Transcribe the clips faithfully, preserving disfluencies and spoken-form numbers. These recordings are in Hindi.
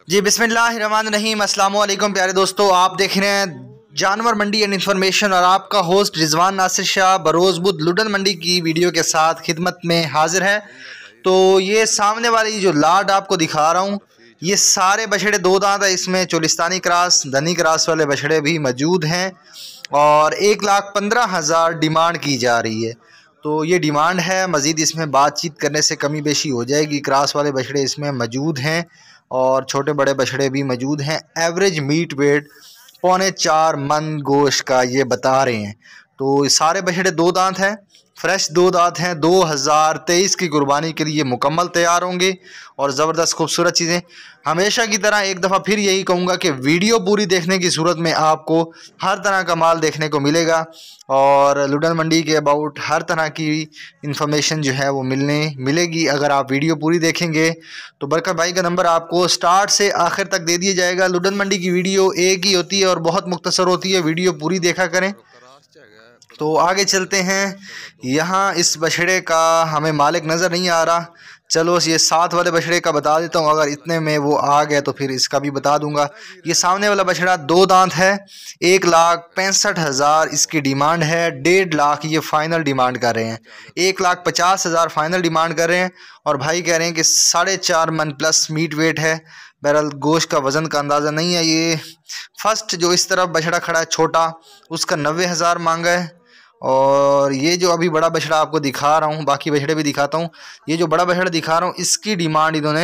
जी बिस्मिल्लाहिर्रहमानिर्रहीम, अस्सलाम वालेकुम प्यारे दोस्तों। आप देख रहे हैं जानवर मंडी एंड इन्फॉर्मेशन और आपका होस्ट रिजवान नासिर शाह बरोज़ बुध लुडन मंडी की वीडियो के साथ खिदमत में हाजिर है। तो ये सामने वाली जो लाट आपको दिखा रहा हूँ, ये सारे बछड़े दो दांत है। इसमें चोलिस्तानी क्रॉस, धनी क्रॉस वाले बछड़े भी मौजूद हैं और एक लाख पंद्रह हज़ार डिमांड की जा रही है। तो ये डिमांड है, मज़ीद इसमें बातचीत करने से कमी बेशी हो जाएगी। क्रॉस वाले बछड़े इसमें मौजूद हैं और छोटे बड़े बछड़े भी मौजूद हैं। एवरेज मीट वेट पौने चार मन गोश्त का ये बता रहे हैं। तो सारे बछड़े दो दांत हैं, फ्रेश दो दांत हैं। दो हज़ार तेईस की कुर्बानी के लिए मुकम्मल तैयार होंगे और ज़बरदस्त खूबसूरत चीज़ें। हमेशा की तरह एक दफ़ा फिर यही कहूँगा कि वीडियो पूरी देखने की सूरत में आपको हर तरह का माल देखने को मिलेगा और लुडन मंडी के अबाउट हर तरह की इंफॉर्मेशन जो है वो मिलने मिलेगी अगर आप वीडियो पूरी देखेंगे। तो बरकत भाई का नंबर आपको स्टार्ट से आखिर तक दे दिया जाएगा। लुडन मंडी की वीडियो एक ही होती है और बहुत मुख्तसर होती है, वीडियो पूरी देखा करें। तो आगे चलते हैं। यहाँ इस बछड़े का हमें मालिक नज़र नहीं आ रहा, चलो ये साथ वाले बछड़े का बता देता हूँ। अगर इतने में वो आ गए तो फिर इसका भी बता दूंगा। ये सामने वाला बछड़ा दो दांत है, एक लाख पैंसठ हज़ार इसकी डिमांड है। डेढ़ लाख ये फ़ाइनल डिमांड कर रहे हैं। एक लाख पचास हज़ार फ़ाइनल डिमांड कर रहे हैं और भाई कह रहे हैं कि साढ़े चार मन प्लस मीट वेट है। बहरहाल गोश्त का वज़न का अंदाज़ा नहीं है। ये फर्स्ट जो इस तरफ बछड़ा खड़ा है छोटा, उसका नब्बे हज़ार मांगा है और ये जो अभी बड़ा बछड़ा आपको दिखा रहा हूँ, बाकी बछड़े भी दिखाता हूँ। ये जो बड़ा बछड़ा दिखा रहा हूँ इसकी डिमांड इन्होंने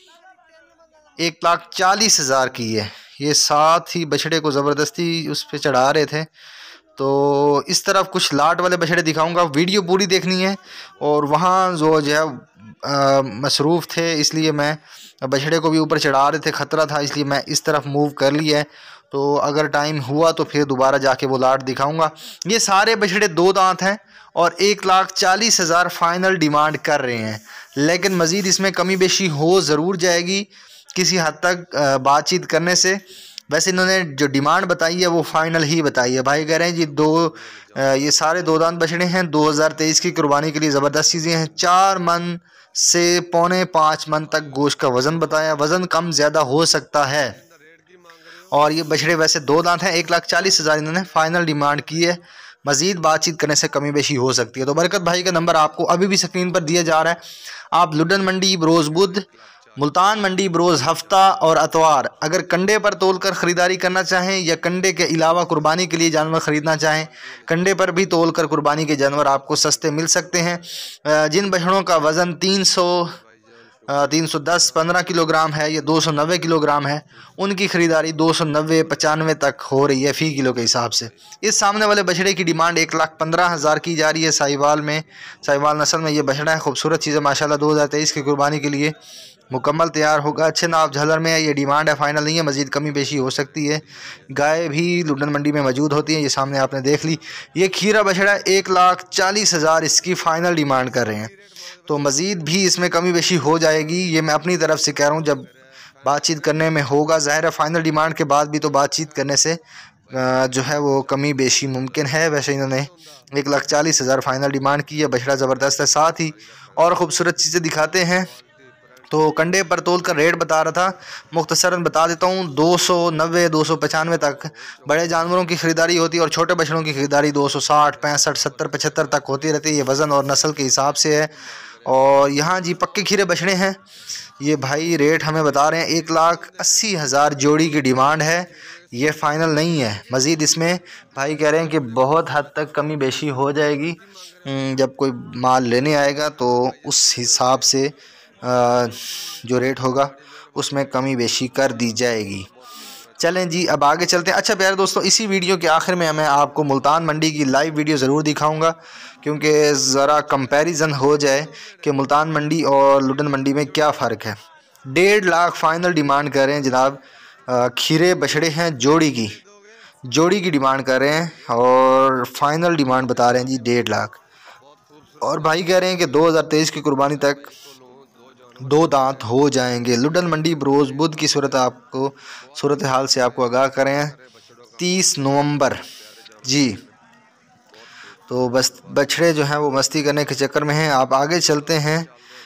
एक लाख चालीस हज़ार की है। ये साथ ही बछड़े को ज़बरदस्ती उस पर चढ़ा रहे थे। तो इस तरफ कुछ लाट वाले बछड़े दिखाऊंगा, वीडियो पूरी देखनी है। और वहाँ जो जो है मसरूफ़ थे इसलिए मैं बछड़े को भी ऊपर चढ़ा रहे थे, ख़तरा था इसलिए मैं इस तरफ मूव कर लिया है। तो अगर टाइम हुआ तो फिर दोबारा जाके वो लाट दिखाऊंगा। ये सारे बछड़े दो दांत हैं और एक लाख चालीस हज़ार फ़ाइनल डिमांड कर रहे हैं, लेकिन मज़ीद इसमें कमी बेशी हो ज़रूर जाएगी किसी हद तक बातचीत करने से। वैसे इन्होंने जो डिमांड बताई है वो फ़ाइनल ही बताई है। भाई कह रहे हैं जी दो ये सारे दो दांत बछड़े हैं, दो हज़ार तेईस की कुर्बानी के लिए ज़बरदस्त चीज़ें हैं। चार मन से पौने पाँच मन तक गोश्त का वज़न बताया, वज़न कम ज़्यादा हो सकता है। और ये बछड़े वैसे दो दांत हैं। एक लाख चालीस हज़ार इन्होंने फ़ाइनल डिमांड की है, मज़ीद बातचीत करने से कमी बेशी हो सकती है। तो बरकत भाई का नंबर आपको अभी भी स्क्रीन पर दिया जा रहा है। आप लुडन मंडी बरोज़ बुध, मुल्तान मंडी बरोज़ हफ्ता और अतवार अगर कंडे पर तोल कर ख़रीदारी करना चाहें या कंडे के अलावा कुर्बानी के लिए जानवर ख़रीदना चाहें, कंडे पर भी तोल कर कुर्बानी के जानवर आपको सस्ते मिल सकते हैं। जिन बछड़ों का वज़न तीन सौ तीन सौ दस पंद्रह किलोग्राम है या दो सौ नब्बे किलोग्राम है, उनकी ख़रीदारी दो सौ नब्बे पचानवे तक हो रही है फ़ी किलो के हिसाब से। इस सामने वाले बछड़े की डिमांड एक लाख पंद्रह हज़ार की जा रही है। साहिवाल में, साहिवाल नस्ल में ये बछड़ा है, खूबसूरत चीज़ है माशाल्लाह। दो हज़ार तेईस की कुर्बानी के लिए मुकम्मल तैयार होगा। अच्छे नाप झलर में है। ये डिमांड है, फ़ाइनल नहीं है, मज़ीद कमी बेशी हो सकती है। गाय भी लुडन मंडी में मौजूद होती है, ये सामने आपने देख ली। ये खीरा बछड़ा एक लाख चालीस हज़ार इसकी फ़ाइनल डिमांड कर रहे हैं। तो मज़ीद भी इसमें कमी बेशी हो जाएगी, ये मैं अपनी तरफ से कह रहा हूँ। जब बातचीत करने में होगा, ज़ाहिर है फ़ाइनल डिमांड के बाद भी तो बातचीत करने से जो है वो कमी बेशी मुमकिन है। वैसे इन्होंने एक लाख चालीस हज़ार फ़ाइनल डिमांड की है। बछड़ा ज़बरदस्त है। साथ ही और ख़ूबसूरत चीज़ें दिखाते हैं। तो कंडे पर तोल कर रेट बता रहा था, मुख्तसरन बता देता हूँ। दो सौ नब्बे दो सौ पचानवे तक बड़े जानवरों की ख़रीदारी होती है और छोटे बछड़ों की ख़रीदारी दो सौ साठ पैंसठ सत्तर पचहत्तर तक होती रहती है। ये वज़न और नस्ल के हिसाब से है। और यहाँ जी पक्के खीरे बछड़े हैं। ये भाई रेट हमें बता रहे हैं एक लाख अस्सी हज़ार जोड़ी की डिमांड है। ये फ़ाइनल नहीं है, मज़ीद इसमें भाई कह रहे हैं कि बहुत हद तक कमी बेशी हो जाएगी। जब कोई माल लेने आएगा तो उस हिसाब से जो रेट होगा उसमें कमी बेशी कर दी जाएगी। चलें जी अब आगे चलते हैं। अच्छा प्यारे दोस्तों, इसी वीडियो के आखिर में मैं आपको मुल्तान मंडी की लाइव वीडियो ज़रूर दिखाऊंगा, क्योंकि ज़रा कंपैरिजन हो जाए कि मुल्तान मंडी और लुडन मंडी में क्या फ़र्क है। डेढ़ लाख फ़ाइनल डिमांड कर रहे हैं जनाब। खीरे बछड़े हैं, जोड़ी की जोड़ी की डिमांड कर रहे हैं और फ़ाइनल डिमांड बता रहे हैं जी डेढ़ लाख। और भाई कह रहे हैं कि दो हज़ार तेईस की कुर्बानी तक दो दांत हो जाएंगे। लुडन मंडी बरोज़ बुध की सूरत आपको सूरत हाल से आपको आगाह करें तीस नवंबर जी। तो बस बछड़े जो हैं वो मस्ती करने के चक्कर में हैं। आप आगे चलते हैं।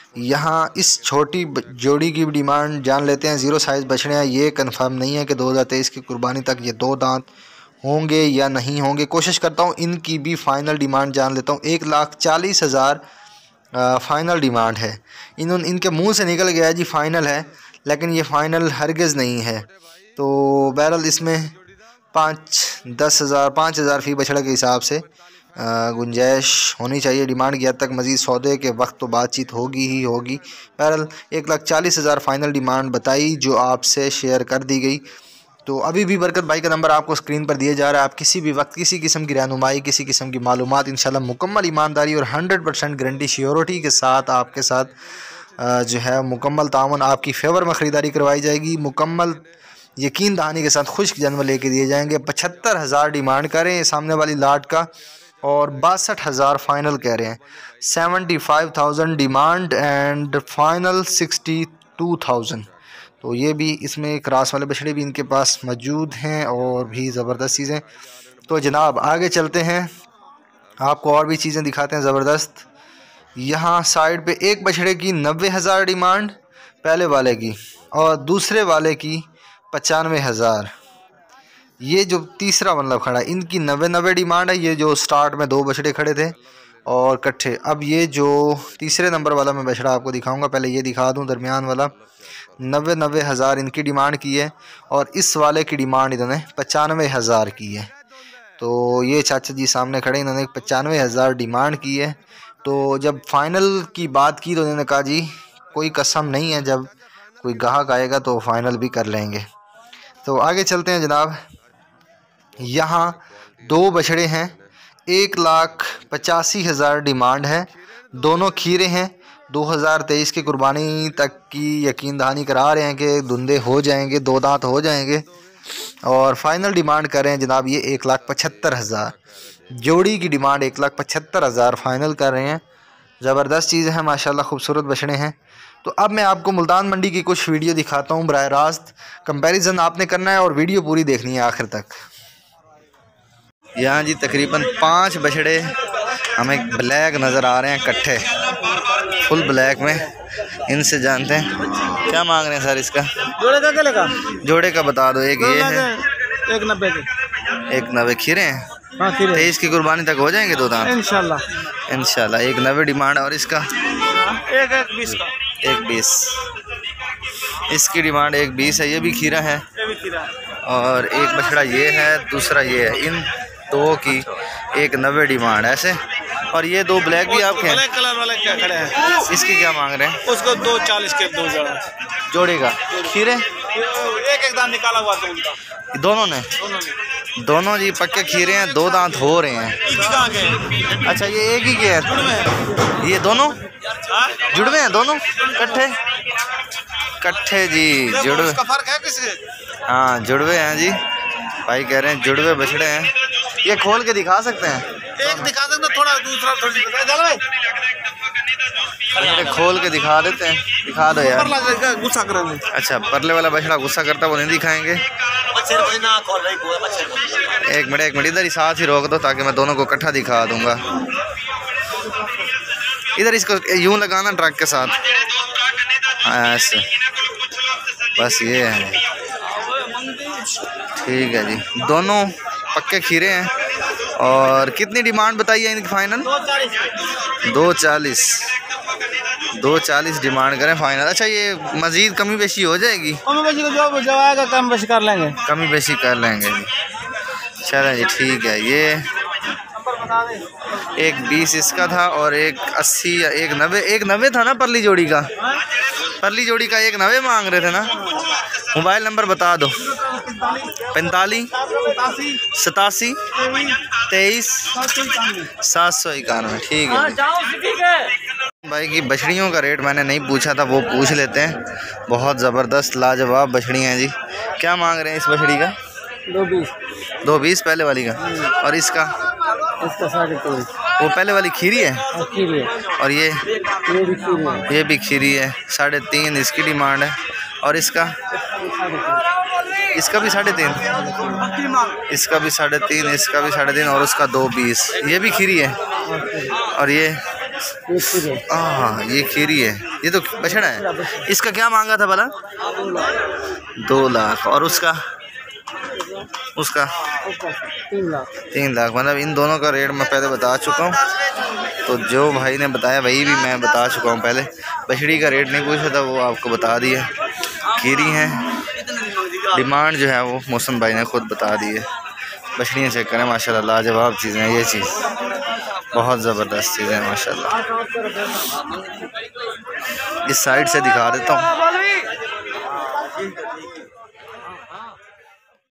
यहाँ इस छोटी जोड़ी की डिमांड जान लेते हैं। ज़ीरो साइज़ बछड़े हैं, ये कंफर्म नहीं है कि दो हज़ार तेईस की कुर्बानी तक ये दो दांत होंगे या नहीं होंगे। कोशिश करता हूँ इनकी भी फ़ाइनल डिमांड जान लेता हूँ। एक लाख चालीस हज़ार फ़ाइनल डिमांड है। इन्होंने इनके मुंह से निकल गया जी फ़ाइनल है, लेकिन ये फ़ाइनल हरगिज़ नहीं है। तो बहरहाल इसमें पाँच दस हज़ार पाँच हज़ार फ़ी बछड़ा के हिसाब से गुंजाइश होनी चाहिए। डिमांड की हद तक मज़ीद सौदे के वक्त तो बातचीत होगी ही होगी। बहरहाल एक लाख चालीस हज़ार फ़ाइनल डिमांड बताई, जो आपसे शेयर कर दी गई। तो अभी भी बरकत भाई का नंबर आपको स्क्रीन पर दिया जा रहा है। आप किसी भी वक्त किसी किस्म की रहनुमाई, किसी किस्म की मालूमात इंशाल्लाह मुकम्मल ईमानदारी और हंड्रेड परसेंट गारंटी श्योरिटी के साथ आपके साथ जो है मुकम्मल तावन आपकी फेवर में ख़रीदारी करवाई जाएगी। मुकम्मल यकीन दहानी के साथ खुश्क जानवर लेके दिए जाएंगे। पचहत्तर हज़ार डिमांड करें सामने वाली लाट का और बासठ हज़ार फ़ाइनल कह रहे हैं। Seventy five thousand demand and final sixty two thousand. तो ये भी इसमें क्रास वाले बछड़े भी इनके पास मौजूद हैं और भी ज़बरदस्त चीज़ें। तो जनाब आगे चलते हैं, आपको और भी चीज़ें दिखाते हैं ज़बरदस्त। यहाँ साइड पे एक बछड़े की नब्बे हज़ार डिमांड पहले वाले की और दूसरे वाले की पचानवे हज़ार। ये जो तीसरा मतलब खड़ा है इनकी नब्बे नब्बे डिमांड है। ये जो स्टार्ट में दो बछड़े खड़े थे और कट्ठे। अब ये जो तीसरे नंबर वाला मैं बछड़ा आपको दिखाऊंगा, पहले ये दिखा दूं। दरमियान वाला नब्बे नब्बे हज़ार इनकी डिमांड की है और इस वाले की डिमांड इन्होंने पचानवे हज़ार की है। तो ये चाचा जी सामने खड़े, इन्होंने पचानवे हज़ार डिमांड की है। तो जब फाइनल की बात की तो इन्होंने कहा जी कोई कसम नहीं है, जब कोई गाहक आएगा तो फाइनल भी कर लेंगे। तो आगे चलते हैं जनाब। यहाँ दो बछड़े हैं, एक लाख पचासी हज़ार डिमांड है। दोनों खीरे हैं। दो हज़ार तेईस की कुर्बानी तक की यकीन दहानी करा रहे हैं कि धुंधे हो जाएंगे, दो दांत हो जाएंगे। और फाइनल डिमांड कर रहे हैं जनाब ये एक लाख पचहत्तर हज़ार। जोड़ी की डिमांड एक लाख पचहत्तर हज़ार फ़ाइनल कर रहे हैं। ज़बरदस्त चीज़ है माशाल्लाह, खूबसूरत बछड़े हैं। तो अब मैं आपको मुल्तान मंडी की कुछ वीडियो दिखाता हूँ। बराह रास्त कंपैरिजन आपने करना है और वीडियो पूरी देखनी है आखिर तक। यहाँ जी तकरीबन पाँच बछड़े हमें ब्लैक नज़र आ रहे हैं, कट्ठे फुल ब्लैक में। इनसे जानते हैं क्या मांग रहे हैं सर इसका। जोड़े का क्या लगा? जोड़े का बता दो। एक ये है, एक नब्बे के। एक नब्बे खीरे हैं। हाँ, खीरे तेईस की कुर्बानी तक हो जाएंगे दो दांत इंशाल्लाह। इंशाल्लाह। एक नब्बे डिमांड और इसका एक एक बीस का। एक बीस इसकी डिमांड एक बीस है। ये भी खीरा है। ये भी खीरा है। और एक बछड़ा ये है, दूसरा ये है। इन दो की एक नब्बे डिमांड ऐसे। और ये दो ब्लैक भी आपके हैं, ब्लैक कलर वाले क्या खड़े हैं। इसकी क्या मांग रहे हैं? उसको दो चालीस के दो जोड़ा जोड़े का। खीरे एक एक दांत निकाला हुआ तो उनका दोनों ने दोनों ने दोनों जी पक्के खीरे हैं, दो दांत हो रहे हैं। एक ही कहाँ के? अच्छा ये एक ही के हैं ये दोनों जुड़वे हैं, दोनों कट्ठे कट्ठे जी जुड़वे। उसका फर्क है किसके? हाँ जुड़वे हैं जी, भाई कह रहे हैं जुड़वे बछड़े हैं। ये खोल के दिखा सकते हैं? एक दिखा सकते, थोड़ा दूसरा थोड़ी खोल के दिखा देते हैं, दिखा दो यार। गुस्सा करेंगे। अच्छा परले वाला बछड़ा गुस्सा करता वो नहीं दिखाएंगे। एक मिनट एक मिनट इधर ही साथ ही रोक दो ताकि मैं दोनों को इकट्ठा दिखा दूंगा। इधर इसको यूं लगाना ट्रक के साथ ऐसे, बस ये है। ठीक है जी, दोनों पक्के खीरे हैं। और कितनी डिमांड बताई है इनकी फाइनल? दो चालीस दो चालीस डिमांड करें फाइनल। अच्छा ये मजीद कमी बेशी हो जाएगी? कमी बेशी को जो जो आएगा कम बेशी कर लेंगे। कमी बेशी कर लेंगे जी। चलें जी ठीक है। ये एक बीस इसका था और एक अस्सी या एक नब्बे एक नब्बे था ना परली जोड़ी का। परली जोड़ी का एक नब्बे मांग रहे थे ना। मोबाइल नंबर बता दो। पैंतालीस सतासी तेईस सात सौ इक्यानवे। ठीक है भाई की बछड़ियों का रेट मैंने नहीं पूछा था, वो पूछ लेते हैं। बहुत ज़बरदस्त लाजवाब बछड़ियाँ हैं जी। क्या मांग रहे हैं इस बछड़ी का? दो बीस दो बीस पहले वाली का। और इसका इसका साढ़े तेईस। वो पहले वाली खीरी है खीरी है। और ये ये भी खीरी है। ये भी खीरी है। साढ़े तीन इसकी डिमांड है। और इसका इसका भी साढ़े तीन इसका भी साढ़े तीन इसका भी साढ़े तीन और उसका दो बीस। ये भी खीरी है। और ये हाँ ये खीरी है। ये तो बछड़ा है। इसका क्या मांगा था भला? दो लाख। और उसका उसका तीन लाख तीन लाख। मतलब इन दोनों का रेट मैं पहले बता चुका हूँ। तो जो भाई ने बताया वही भी मैं बता चुका हूँ पहले। बछड़ी का रेट नहीं पूछा था, वो आपको बता दिया। खीरी हैं, डिमांड जो है वो मौसम भाई ने खुद बता दी है। बछड़ियाँ चेक करें माशाल्लाह, लाजवाब चीज़ें हैं। ये चीज़ बहुत ज़बरदस्त चीज़ है माशाल्लाह। इस साइड से दिखा देता हूँ।